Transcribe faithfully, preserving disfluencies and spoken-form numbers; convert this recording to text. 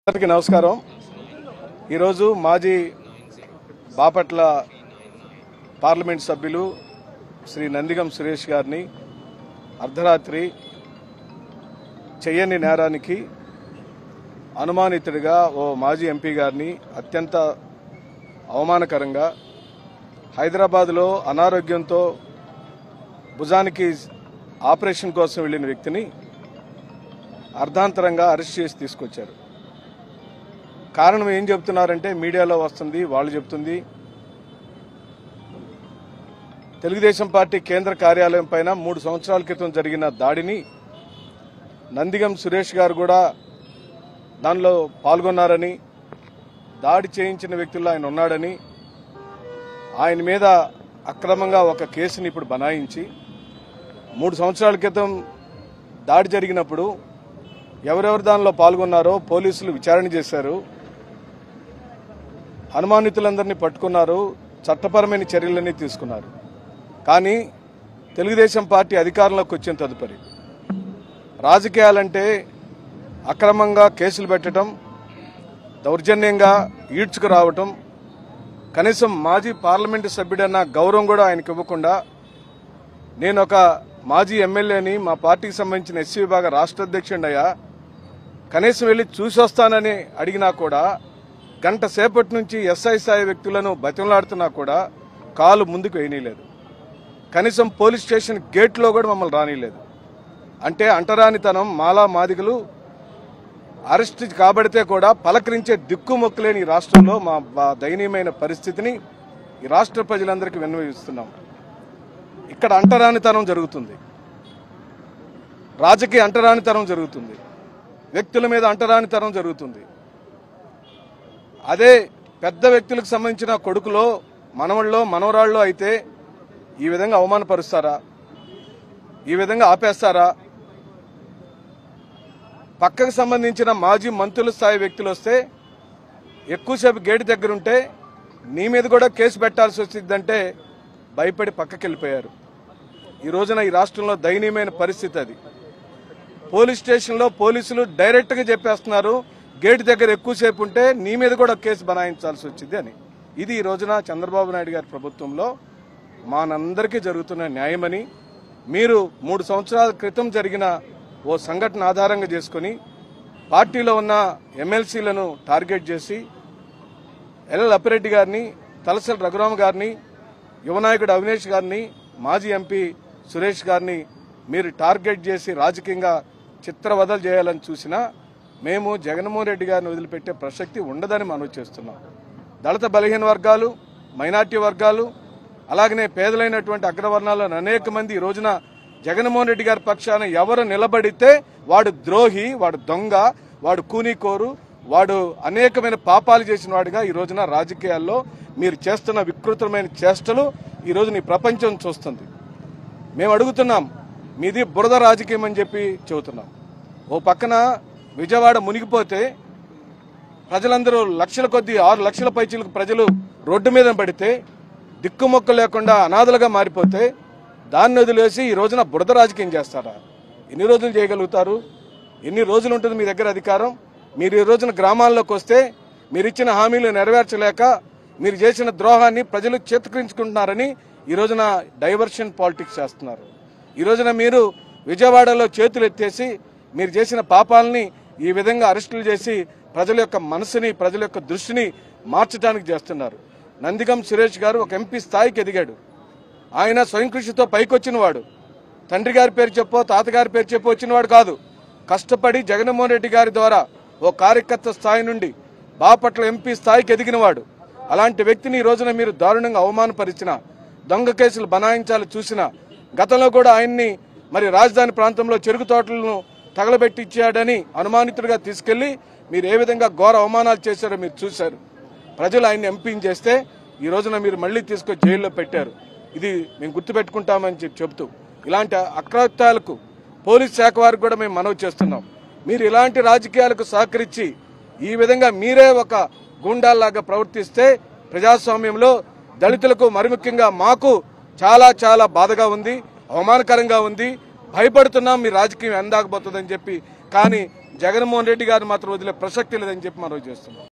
అందరికీ నమస్కారం। ఈరోజు మాజీ బాపట్ల పార్లమెంట్ సభ్యులు శ్రీ నందిగం సురేష్ గారిని అర్ధరాత్రి చేయని నేరానికి అనుమానితుడిగా ఓ మాజీ ఎంపీ గారిని అత్యంత అవమానకరంగా హైదరాబాద్లో అనారోగ్యంతో భుజానికి ఆపరేషన్ కోసం వెళ్లిన వ్యక్తిని అర్ధాంతరంగా అరెస్ట్ చేసి తీసుకొచ్చారు। కారణం ఏం చెప్తున్నారంటే మీడియాలో వస్తుంది, వాళ్ళు చెప్తుంది తెలుగుదేశం పార్టీ కేంద్ర కార్యాలయం పైన మూడు సంవత్సరాల క్రితం జరిగిన దాడిని నందిగం సురేష్ గారు కూడా దానిలో పాల్గొన్నారని, దాడి చేయించిన వ్యక్తుల్లో ఆయన ఉన్నాడని, ఆయన మీద అక్రమంగా ఒక కేసుని ఇప్పుడు బనాయించి మూడు సంవత్సరాల క్రితం దాడి జరిగినప్పుడు ఎవరెవరు దానిలో పాల్గొన్నారో పోలీసులు విచారణ చేశారు, అనుమానితులందరినీ పట్టుకున్నారు, చట్టపరమైన చర్యలన్నీ తీసుకున్నారు। కానీ తెలుగుదేశం పార్టీ అధికారంలోకి వచ్చిన తదుపరి రాజకీయాలంటే అక్రమంగా కేసులు పెట్టడం, దౌర్జన్యంగా ఈడ్చుకు రావటం, కనీసం మాజీ పార్లమెంటు సభ్యుడన్న గౌరవం కూడా ఆయనకు ఇవ్వకుండా, నేను ఒక మాజీ ఎమ్మెల్యేని, మా పార్టీకి సంబంధించిన ఎస్సీ విభాగ రాష్ట్ర అధ్యక్షుడయ్యా, కనీసం వెళ్లి చూసొస్తానని అడిగినా కూడా గంట సేపటి నుంచి ఎస్ఐ స్థాయి వ్యక్తులను బతిమలాడుతున్నా కూడా కాలు ముందుకు వేయనీయలేదు। కనీసం పోలీస్ స్టేషన్ గేట్లో కూడా మమ్మల్ని రానిలేదు। అంటే అంటరానితనం, మాలా మాదిగలు అరెస్ట్ కాబడితే కూడా పలకరించే దిక్కుమొక్కులేని ఈ రాష్ట్రంలో మా దయనీయమైన పరిస్థితిని ఈ రాష్ట్ర ప్రజలందరికీ విన్నవిస్తున్నాం। ఇక్కడ అంటరానితనం జరుగుతుంది, రాజకీయ అంటరానితనం జరుగుతుంది, వ్యక్తుల మీద అంటరానితనం జరుగుతుంది। అదే పెద్ద వ్యక్తులకు సంబంధించిన కొడుకులో, మనవళ్ళలో, మనవరాళ్ళలో అయితే ఈ విధంగా అవమానపరుస్తారా? ఈ విధంగా ఆపేస్తారా? పక్కకు సంబంధించిన మాజీ మంత్రుల స్థాయి వ్యక్తులు వస్తే ఎక్కువసేపు గేటు దగ్గర ఉంటే నీ మీద కూడా కేసు పెట్టాల్సి వచ్చిందంటే భయపడి పక్కకి వెళ్ళిపోయారు। ఈ రోజున ఈ రాష్ట్రంలో దయనీయమైన పరిస్థితి అది। పోలీస్ స్టేషన్లో పోలీసులు డైరెక్ట్గా చెప్పేస్తున్నారు, గేటు దగ్గర ఎక్కువసేపు ఉంటే నీ మీద కూడా కేసు బనాయించాల్సి వచ్చింది అని। ఇది ఈ రోజున చంద్రబాబు నాయుడు గారి ప్రభుత్వంలో మానందరికీ జరుగుతున్న న్యాయమని, మీరు మూడు సంవత్సరాల క్రితం జరిగిన ఓ సంఘటన ఆధారంగా చేసుకుని పార్టీలో ఉన్న ఎమ్మెల్సీలను టార్గెట్ చేసి ఎల్ అప్పిరెడ్డి గారిని, తలసరి రఘురామ గారిని, యువనాయకుడు అవినేష్ గారిని, మాజీ ఎంపీ సురేష్ గారిని మీరు టార్గెట్ చేసి రాజకీయంగా చిత్రవదలు చేయాలని చూసినా మేము జగన్మోహన్ రెడ్డి గారిని వదిలిపెట్టే ప్రసక్తి ఉండదని మనవి చేస్తున్నాం। దళిత బలహీన వర్గాలు, మైనార్టీ వర్గాలు, అలాగనే పేదలైనటువంటి అగ్రవర్ణాలను అనేక మంది ఈ రోజున జగన్మోహన్ రెడ్డి గారి పక్షాన ఎవరు నిలబడితే వాడు ద్రోహి, వాడు దొంగ, వాడు కూనీకోరు, వాడు అనేకమైన పాపాలు చేసిన వాడిగా ఈ రోజున రాజకీయాల్లో మీరు చేస్తున్న వికృతమైన చేష్టలు ఈ రోజున ఈ ప్రపంచం చూస్తుంది। మేము అడుగుతున్నాం, మీది బురద రాజకీయం అని చెప్పి చెబుతున్నాం। ఓ పక్కన విజయవాడ మునిగిపోతే ప్రజలందరూ లక్షల కొద్దీ ఆరు లక్షల పైచీలకు ప్రజలు రోడ్డు మీద పడితే దిక్కుమొక్క లేకుండా అనాథలుగా మారిపోతే దాన్ని వదిలేసి ఈ రోజున బురద రాజకీయం చేస్తారా? ఎన్ని రోజులు చేయగలుగుతారు? ఎన్ని రోజులు ఉంటుంది మీ దగ్గర అధికారం? మీరు ఈ రోజున గ్రామాల్లోకి వస్తే మీరు ఇచ్చిన హామీలు నెరవేర్చలేక మీరు చేసిన ద్రోహాన్ని ప్రజలు చేతకరించుకుంటున్నారని ఈ రోజున డైవర్షన్ పాలిటిక్స్ చేస్తున్నారు। ఈ రోజున మీరు విజయవాడలో చేతులు ఎత్తేసి మీరు చేసిన పాపాలని ఈ విధంగా అరెస్టులు చేసి ప్రజల యొక్క మనసుని, ప్రజల యొక్క దృష్టిని మార్చడానికి చేస్తున్నారు। నందిగం సురేష్ గారు ఒక ఎంపీ స్థాయికి ఎదిగాడు, ఆయన స్వయం కృషితో పైకొచ్చిన వాడు, తండ్రి గారి పేరు చెప్పో తాతగారి పేరు చెప్పో వచ్చినవాడు కాదు, కష్టపడి జగన్మోహన్ రెడ్డి గారి ద్వారా ఓ కార్యకర్త స్థాయి నుండి బాపట్ల ఎంపీ స్థాయికి ఎదిగినవాడు। అలాంటి వ్యక్తిని ఈ రోజున మీరు దారుణంగా అవమానపరిచిన, దొంగ కేసులు బనాయించాలి చూసిన, గతంలో కూడా ఆయన్ని మరి రాజధాని ప్రాంతంలో చెరుకు తోటలను తగలబెట్టి ఇచ్చాడని అనుమానితుడిగా తీసుకెళ్లి మీరు ఏ విధంగా ఘోర అవమానాలు చేశారో మీరు చూశారు। ప్రజలు ఆయన్ని ఎంపీని చేస్తే ఈ రోజున మీరు మళ్లీ తీసుకొచ్చి జైల్లో పెట్టారు। ఇది మేము గుర్తుపెట్టుకుంటామని చెప్పి చెబుతూ ఇలాంటి అక్రత్యాలకు పోలీస్ శాఖ వారికి కూడా మేము మనవి చేస్తున్నాం। మీరు ఇలాంటి రాజకీయాలకు సహకరించి ఈ విధంగా మీరే ఒక గూండాల్లాగా ప్రవర్తిస్తే ప్రజాస్వామ్యంలో దళితులకు, మరి ముఖ్యంగా మాకు చాలా చాలా బాధగా ఉంది, అవమానకరంగా ఉంది, భయపడుతున్నాం మీ రాజకీయం ఎందాకపోతుందని చెప్పి। కానీ జగన్మోహన్ రెడ్డి గారు మాత్రం వదిలే ప్రసక్తి లేదని చెప్పి మనం చేస్తున్నాం.